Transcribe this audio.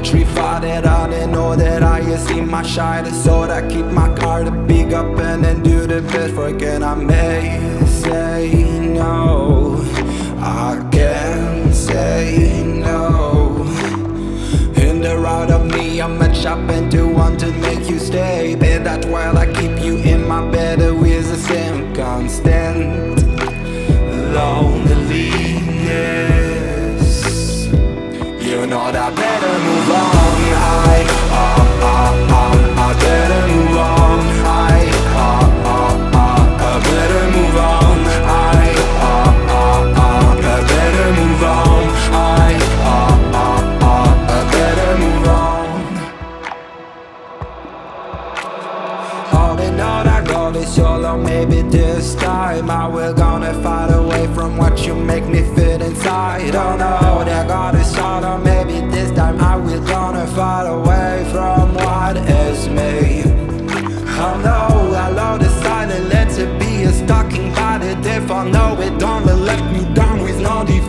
poetry. Thought that I didn't know that I see my shine. So I keep my car to big up and then do the best for again. I may say no, I can't say no. In the route of me, I'm a chop and do want to make you stay. But that's while I keep you in my bed with the same constant loneliness. You know that I better move on. I better move on. I better move on. I better move on. I better move on. All in all, I go this solo. Maybe this time I will gonna fight away from what you make me feel inside. Oh no, that God is solo. Maybe this time I will gonna fight away from what is me. Oh no, I love the silence. Let it be a stalking by the death. I know it don't let me down with no defense.